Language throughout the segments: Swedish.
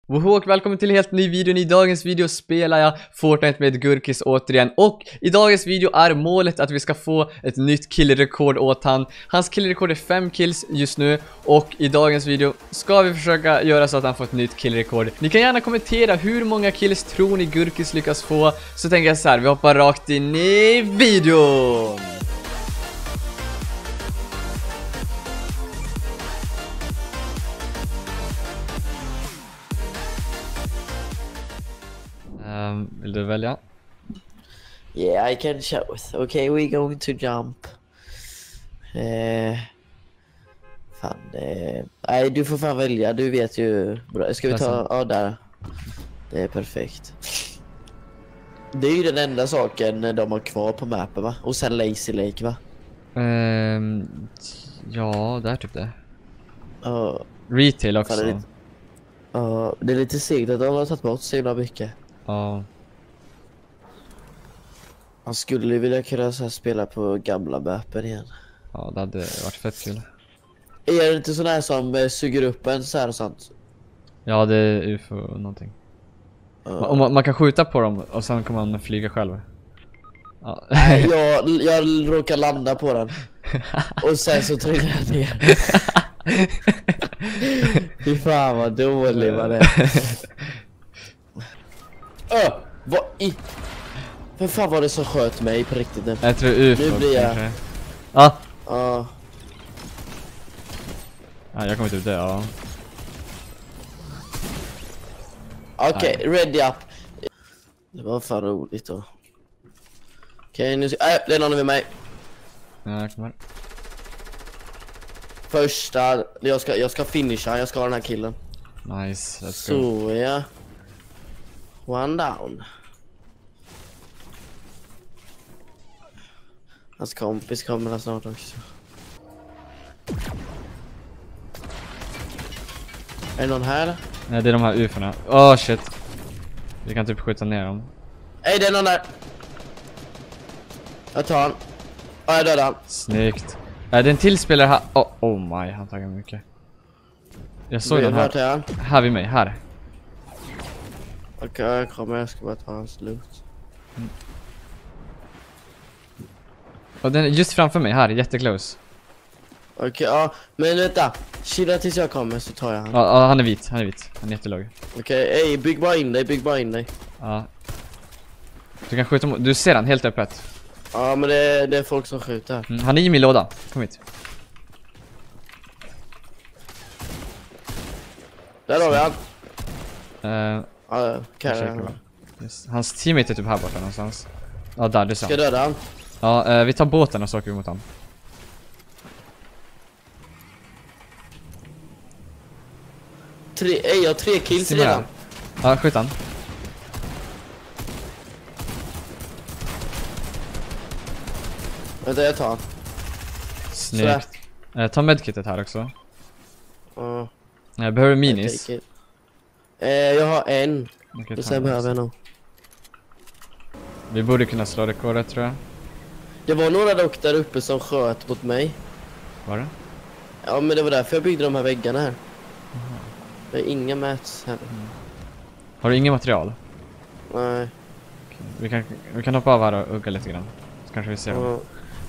Woho och välkommen till en helt ny video. I dagens video spelar jag Fortnite med Gurkis återigen. Och i dagens video är målet att vi ska få ett nytt killrekord åt han. Hans killrekord är 5 kills just nu. Och i dagens video ska vi försöka göra så att han får ett nytt killrekord. Ni kan gärna kommentera hur många kills tror ni Gurkis lyckas få. Så tänker jag så här, vi hoppar rakt in i videon. Vill du välja? Yeah, I can choose. Okay, we're going to jump. Nej, du får fan välja. Du vet ju. Bra. Ska vi ta... Ja, där. Det är perfekt. Det är ju den enda saken de har kvar på mappen, va? Och sen Lazy Lake, va? Ja, det är typ det. Ja. Retail också. Ja, det är lite segt att de har tagit bort så himla mycket. Ja. Man skulle vilja kunna så här spela på gamla mappen igen. Ja, det hade varit fett kul. Är det inte sån här som suger upp en så här och sånt? Ja, det är UFO någonting. Man kan skjuta på dem och sen kan man flyga själv. Ja. Nej, jag råkar landa på den. Och sen så trillar jag ner. Fy fan vad dålig man är. Vad i... Vem fan var det som sköt mig på riktigt nu? Jag tror UFO. Nu blir jag... Ja. Ja. Ja, jag kommer typ dö, ja. Okej, ready up. Det var fan roligt då. Okej, nu ska... det är någon vid mig. Ja, jag kommer. Första... Jag ska finisha, jag ska ha den här killen. Nice, let's go. Så ja. One down. Hans kompis kommer snart också. Är det någon här? Nej, det är de här UFO:na. Åh, shit. Vi kan typ skjuta ner dem. Nej, det är någon där. Jag tar han. Ja, jag dödar han. Snyggt. Det är en till spelare här. Oh my, han taggar mycket. Jag såg den här. Här vid mig, här. Okej, jag kommer. Jag ska bara ta hans loot. Och den är just framför mig, här, jätteclose. Okej, ja. Men vänta. Chilla tills jag kommer så tar jag han. Ja, han är vit, han är jättelåg. Okej, bygg bara in dig, Ja. Du kan skjuta mot, du ser han helt öppet. Ja, men det är folk som skjuter. Han är i min låda, kom hit. Där har vi han. Ja, yes. Hans teammate är typ här borta någonstans. Ja, där, det ser han. Ska jag döda han? Ja, vi tar båten och så åker vi mot han. Jag har 3 kills redan. Ja, skjut han. Vänta, jag tar han. Snyggt. Ta medkitet här också. Ja. Jag behöver minis. Jag har en. Okay, och sen behöver jag nog. Vi borde kunna slå rekordet, tror jag. Det var några dock där uppe som sköt mot mig. Var det? Ja, men det var därför jag byggde de här väggarna här. Det är inga mats här. Har du ingen material? Nej. Okay. Vi kan hoppa av här och ugga lite grann. Så kanske vi ser dem.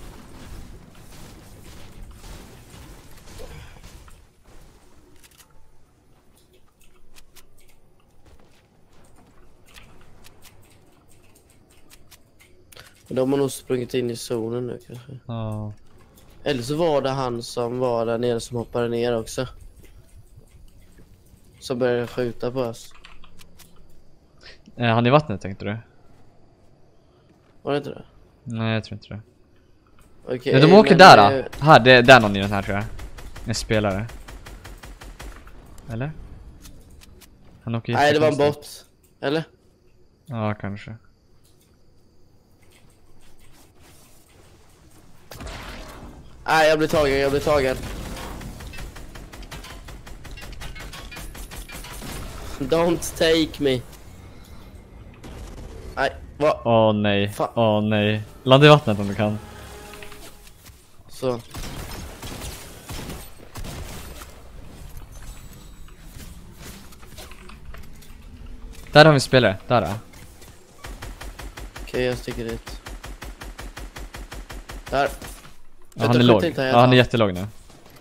De har nog sprungit in i zonen nu kanske. Ja. Eller så var det han som var där nere som hoppade ner också. Som började skjuta på oss. Han i vattnet, tänkte du? Var det inte det? Nej, jag tror inte det. Okej, men de åker där då. Här, det är någon i den här, tror jag. En spelare. Eller? Han åker. Nej, det var en bot. Eller? Ja, kanske. Nej, jag blir tagen. Don't take me. Nej, vad? Åh nej, nej. Landa i vattnet om du kan. Så. Där har vi spelare, där då. Okej, jag sticker dit. Där. Ja, han är låg. Ja, han är jättelåg nu.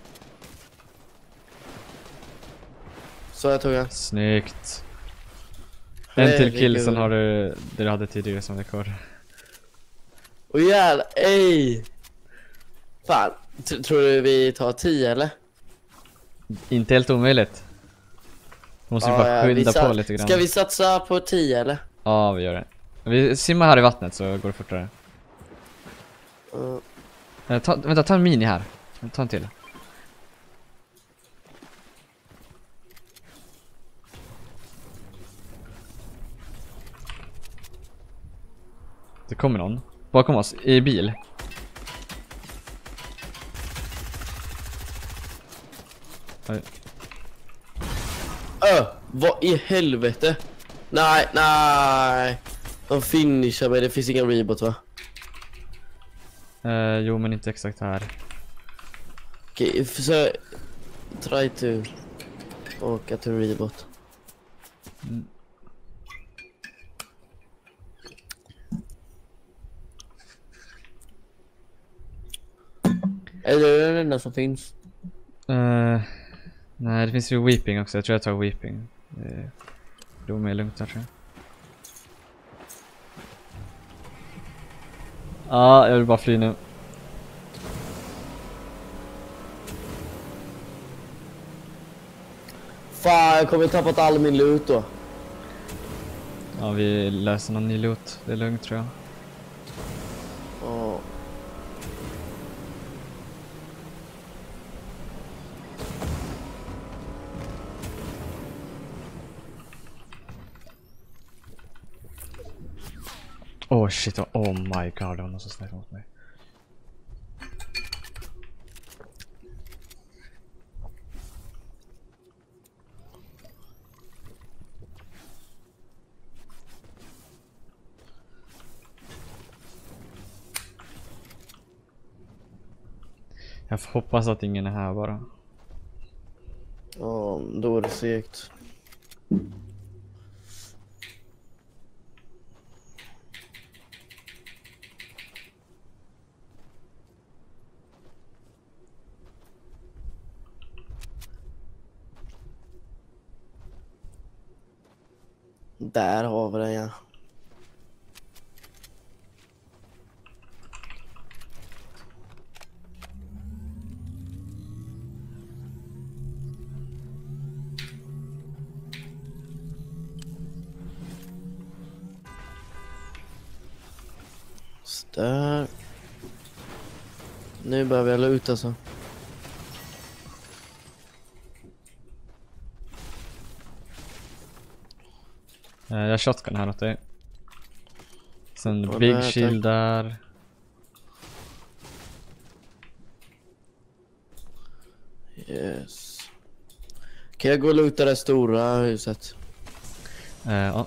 Så jag tog han. Snyggt. En till kill, sen har du det du hade tidigare som rekord. Åh jävlar, ej! Fan, tror du vi tar 10 eller? Inte helt omöjligt. Måste bara skynda på lite grann. Ska vi satsa på 10 eller? Ja, vi gör det. Vi simmar här i vattnet så går det fortare. Vänta, ta en mini här. Ta en till. Det kommer någon bakom oss i bil. Oj. Vad i helvete? Nej. De finishar mig, det finns ingen reboot va? Jo, men inte exakt här. Okej, försök. Try to åka till reboot. Är det den enda som finns? Nej, det finns ju weeping också. Jag tror jag tar weeping. Det är mer lugnt där, tror jag. Ja, jag vill bara fly nu. Fan, jag kommer tappat all min loot då. Ja, vi löser någon ny loot. Det är lugnt, tror jag. Åh. Oh shit, oh my god, det var någon som snäckade mot mig. Jag får hoppas att ingen är här bara. Ja, då är det segt. Där har vi den, ja. Så där. Nu börjar vi luta så. Jag har shotgun här åt dig. Sen big shield där. Yes. Kan jag gå och luta det stora huset? Ja.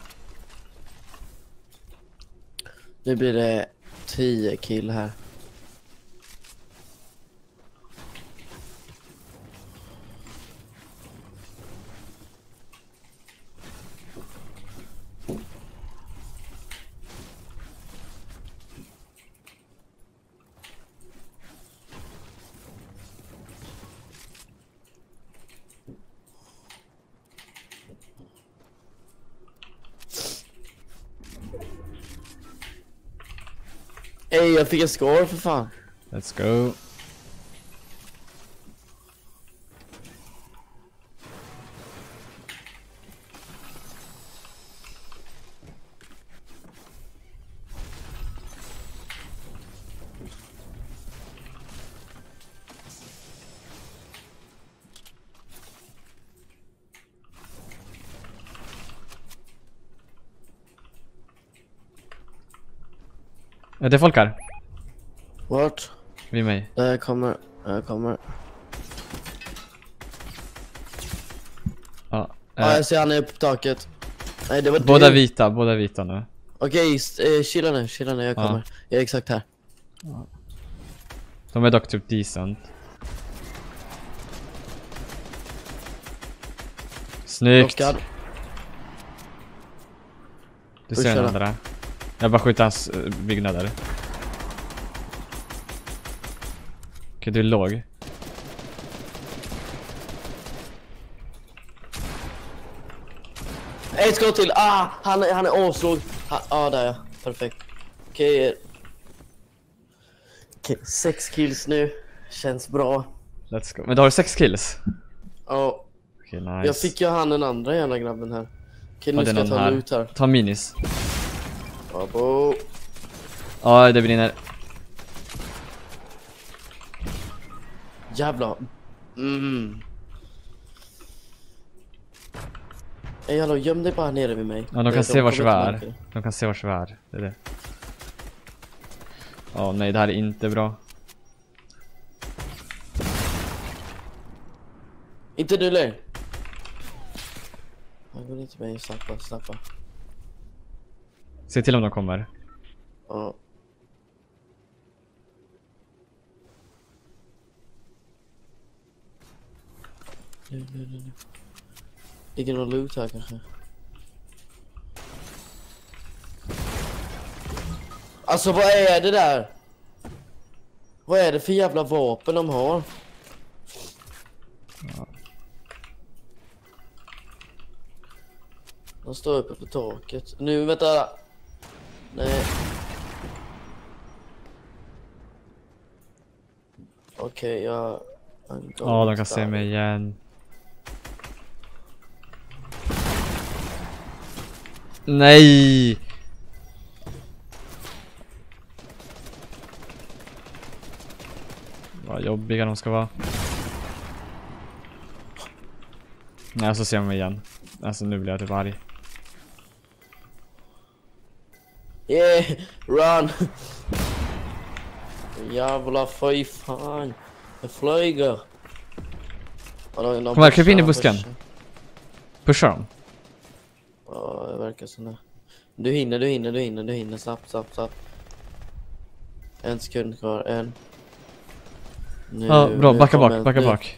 Nu blir det 10 kill här. Ey, jag fick en score för fan. Let's go. Det är folk här. Vart? Vid mig. Jag kommer. Ja. Ja, jag ser han är på taket. Nej, det var båda du. vita nu. Okej, chilla nu, jag kommer. Ja. Jag är exakt här. Ja. De är dock typ decent. Snyggt. Rockad. Du ser den andra där. Jag bara skjuter hans byggnader. Okej, du är låg. Ett skott till. Han är avslog. Där ja. Perfekt. Okej, 6 kills nu. Känns bra. Let's go. Men du har 6 kills? Ja. Okej, nice. Jag fick ju han den andra jävla grabben här. Okej, nu ska jag ta loot här. Ta minis. Abo. Ja, det brinner. Jävlar. Ey, hallå, göm dig bara nere vid mig. Ja, de kan se vars vi är. De kan se vars vi är. Det är det. Nej, det här är inte bra. Inte du längre. Jag går inte med. Snappa. Se till om de kommer. Ja. Nu. Ligger någon loot här kanske? Alltså vad är det där? Vad är det för jävla vapen de har? Ja. De står uppe på taket. Nu, vänta. Nej. Okej, Ja, de kan se mig igen. Nej! Vad jobbiga de ska vara. Nej, så ser jag mig igen. Alltså nu blir jag typ arg. Yeah, run! Jävla fy fan. Jag flyger. Kom här, kryp in i busken. Pusha dem. Ja, det verkar som det. Du hinner. Snabbt. En sekund kvar, en. Nu, ja, bra, backa bak.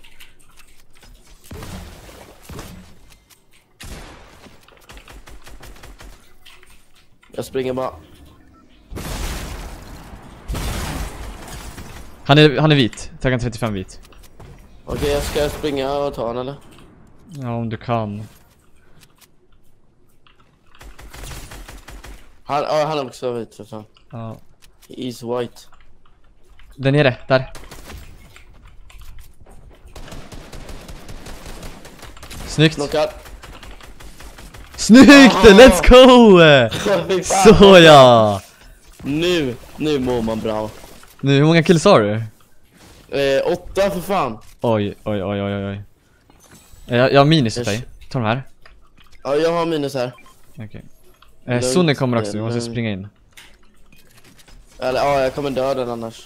Jag springer bara. Han är vit. Tagen 35 vit. Okej, jag ska springa och ta han eller? Ja, om du kan. Han är också vit för fan. Ja. He is white. Där nere, där. Snyggt. Knockad. Snyggt, let's go! Så ja. Nu mår man bra. Nu, hur många kills har du? 8 för fan. Oj. Jag har minus åt dig. Ta de här. Ja, jag har minus här. Okej. Sonen kommer också, vi måste springa in. Eller ja, jag kommer dö den annars.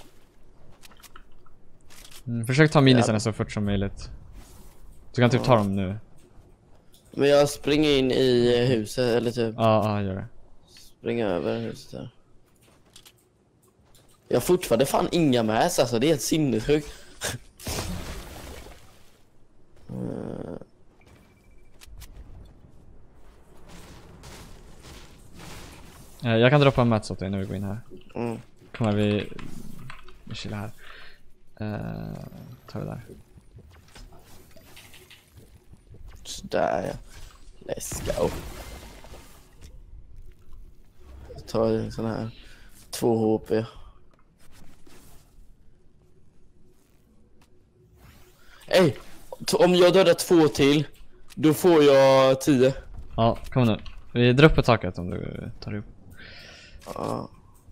Försök ta minisen så fort som möjligt. Du kan typ ta dem nu. Men jag springer in i huset eller typ. Ja, gör det. Springa över huset där. Jag har fortfarande fan inga med alltså, det är helt sinnessjukt. Jag kan droppa en mats åt dig när vi går in här. Kommer vi chilla här. Ta det där. Sådär ja. Let's go. Jag tar en sån här 2 HP. Ey, om jag dödar 2 till, då får jag 10. Ja, kom nu. Vi drar upp på taket om du tar upp. Ja.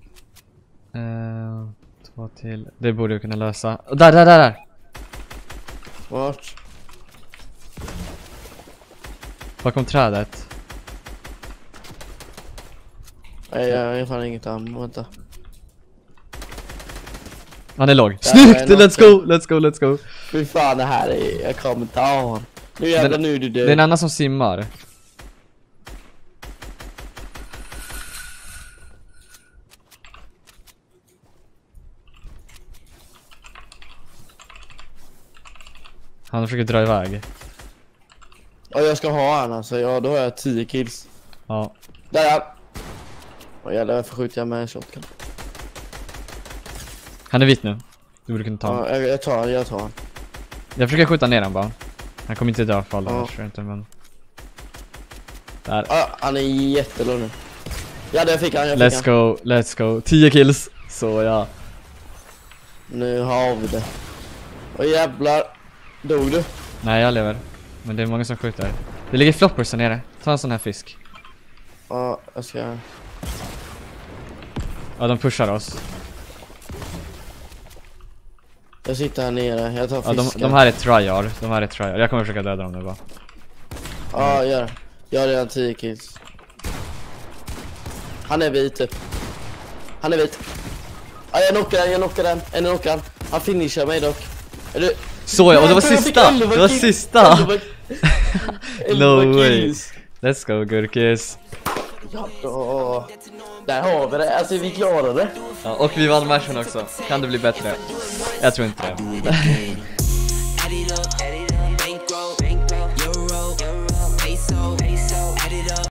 2 till. Det borde du kunna lösa. Där. Vart? Bakom trädet. Nej, jag har fan inget ammo, vänta. Han är låg. Snyggt! Let's go! Fy fan, det här är... Jag kommer inte av honom. Nu jävlar, nu är du död. Det är en annan som simmar. Han försöker dra iväg. Ja, jag ska ha han alltså. Ja, då har jag 10 kills. Ja. Där. Jävlar, varför skjuter jag med en shotgun? Han är vit nu. Du borde kunna ta honom. Ja, jag tar han. Jag försöker skjuta ner han bara. Han kommer inte dö för alla tror jag inte, men... Där. Ja, han är jättelåg nu. Ja, det fick han. Let's go. 10 kills. Så ja. Nu har vi det. Åh jävlar. Dog du? Nej, jag lever. Men det är många som skjuter. Det ligger floppers där nere. Ta en sån här fisk. Ja, jag ska... Ja, de pushar oss. Jag sitter här nere, jag tar Ja, fisken. de här är tryhard. Jag kommer försöka döda dem nu bara. Ja, gör det. Jag har redan 10 kills. Han är vit typ. Han är vit. Ja, jag knockar den. En knockar han. Han finishar mig dock. Är du... Så ja, och det var sista! Det var sista! No way. Let's go, Gurkis. Ja, där har vi det. Alltså vi klarade det. Ja, och vi vann matchen också. Kan det bli bättre? Jag tror inte det.